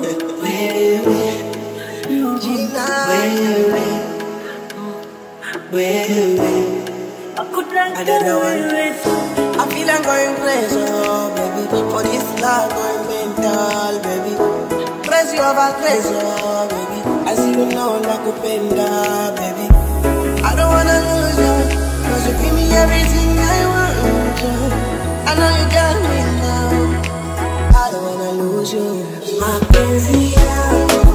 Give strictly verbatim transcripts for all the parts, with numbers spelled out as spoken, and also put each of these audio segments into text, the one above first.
I feel I'm going crazy, oh, baby. For this love, going mental, baby. Crazy over crazy, oh, baby. I see you now like a panda, baby. I don't wanna lose you, cause you give me everything I want you. I know you got me now. I don't wanna lose you. My crazy love.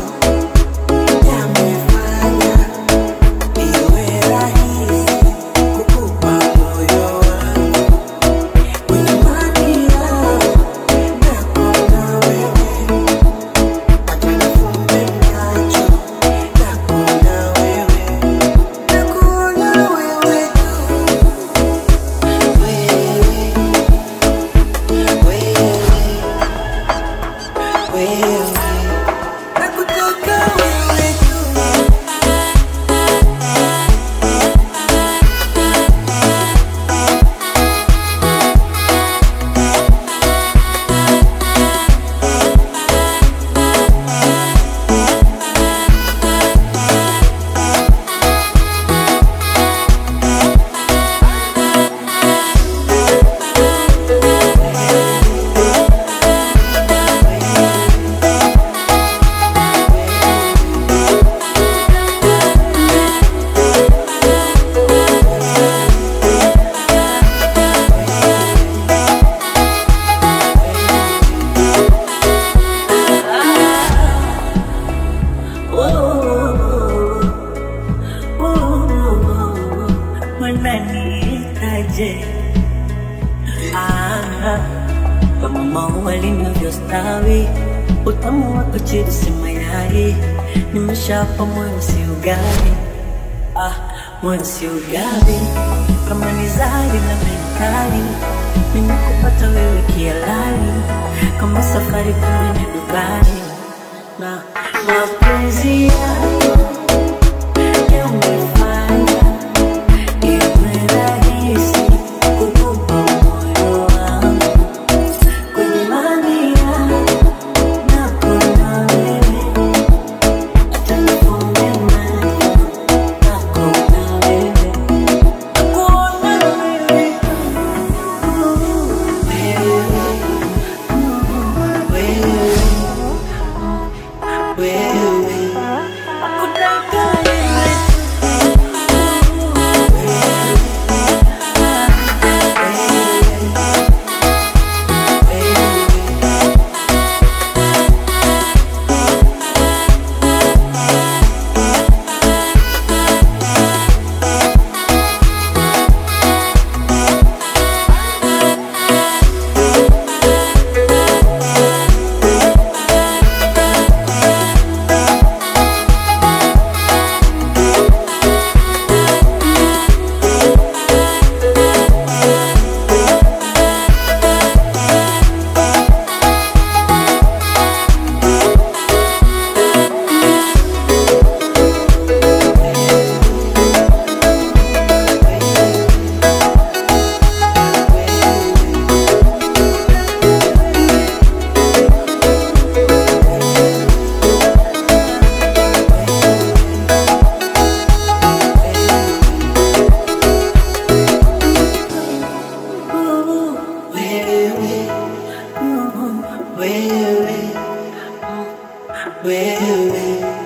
Kama maua linavyostawi, utamu wako chini si mayai. Nimeshapa moyo si ugali, ah, moyo si ugali. Kama ni zari na mentali, nimekupata wewe kialani. Kama safari kwenda Dubai, na mapenzi yako yamefanya iwe rahisi kukupa moyo wangu. Kwenye mania nakuna wewe, hata nifunge macho nakuna wewe, nakuona wewe, wewe, wewe, nakutaka wewe. Wewe, wewe, wewe.